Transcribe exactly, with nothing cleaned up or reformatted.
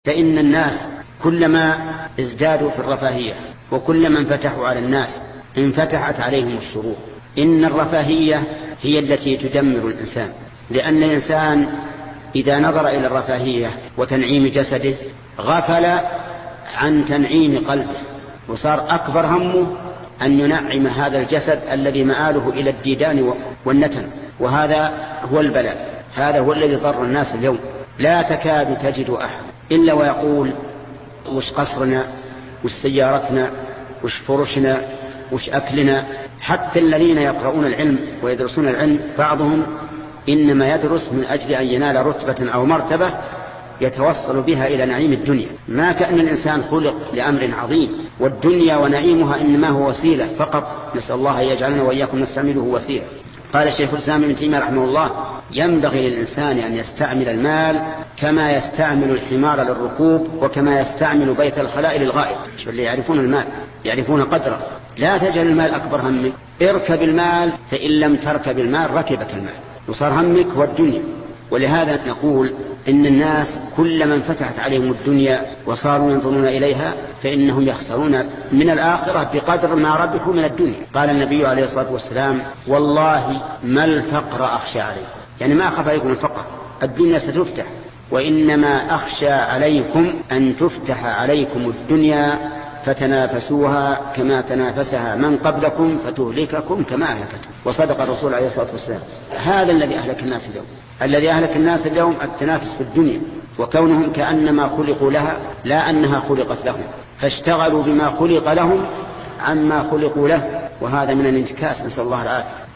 فإن الناس كلما ازدادوا في الرفاهية وكلما انفتحوا على الناس انفتحت عليهم الشرور. إن الرفاهية هي التي تدمر الإنسان، لأن الإنسان إذا نظر إلى الرفاهية وتنعيم جسده غفل عن تنعيم قلبه، وصار أكبر همه أن ينعم هذا الجسد الذي مآله إلى الديدان والنتن، وهذا هو البلاء، هذا هو الذي ضر الناس اليوم. لا تكاد تجد أحد إلا ويقول وش قصرنا، وش سيارتنا، وش فرشنا، وش أكلنا. حتى الذين يقرؤون العلم ويدرسون العلم بعضهم إنما يدرس من أجل أن ينال رتبة أو مرتبة يتوصل بها إلى نعيم الدنيا، ما كأن الإنسان خلق لأمر عظيم، والدنيا ونعيمها إنما هو وسيلة فقط، نسأل الله أن يجعلنا وإياكم نستعمله وسيلة. قال الشيخ الإسلام ابن تيمية رحمه الله: ينبغي للإنسان أن يستعمل المال كما يستعمل الحمار للركوب وكما يستعمل بيت الخلاء للغائط. شو اللي يعرفون المال يعرفون قدره. لا تجعل المال أكبر همك، اركب المال، فإن لم تركب المال ركبك المال وصار همك والدنيا. ولهذا نقول إن الناس كلما انفتحت عليهم الدنيا وصاروا ينظرون إليها فإنهم يخسرون من الآخرة بقدر ما ربحوا من الدنيا. قال النبي عليه الصلاة والسلام: والله ما الفقر أخشى عليكم، يعني ما أخاف عليكم الفقر، الدنيا ستفتح، وإنما أخشى عليكم أن تفتح عليكم الدنيا فتنافسوها كما تنافسها من قبلكم فتهلككم كما أهلكتهم. وصدق الرسول عليه الصلاة والسلام. هذا الذي أهلك الناس اليوم، الذي أهلك الناس اليوم التنافس في الدنيا، وكونهم كأنما خلقوا لها لا أنها خلقت لهم، فاشتغلوا بما خلق لهم عما خلقوا له، وهذا من الانتكاس، نسأل الله العافية.